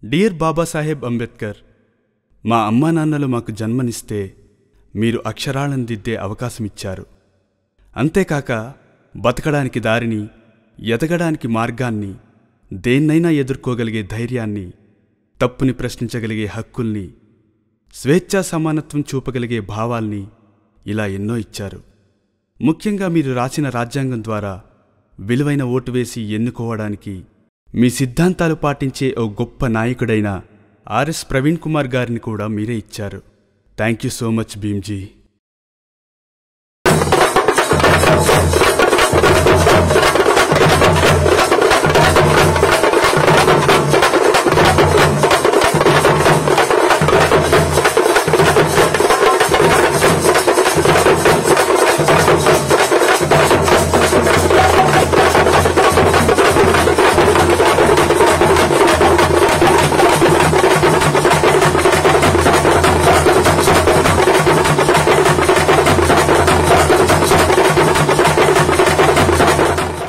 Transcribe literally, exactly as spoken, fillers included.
Dear Babasaheb Ambedkar, మా అమ్మా నాన్నలు మాకు జన్మనిస్తే మీరు అక్షరాలను దిద్దే అవకాశమిచ్చారు. అంతేకాక బతకడానికి దారిని, ఎదగడానికి మార్గాన్ని, దేన్నైనా ఎదుర్కోగలిగే ధైర్యాన్ని, తప్పుని ప్రశ్నించగలిగే హక్కుల్ని, స్వేచ్ఛా సమానత్వం చూపగలిగే భావాల్ని ఇలా ఎన్నో ఇచ్చారు. ముఖ్యంగా మీరు రాసిన రాజ్యాంగం ద్వారా విలువైన ఓటు వేసి ఎన్నుకోవడానికి మీ సిద్ధాంతాలు పాటించే ఓ గొప్ప నాయకుడైన ఆర్ఎస్ ప్రవీణ్ కుమార్ గారిని కూడా మీరే ఇచ్చారు. Thank you so much Bhimji.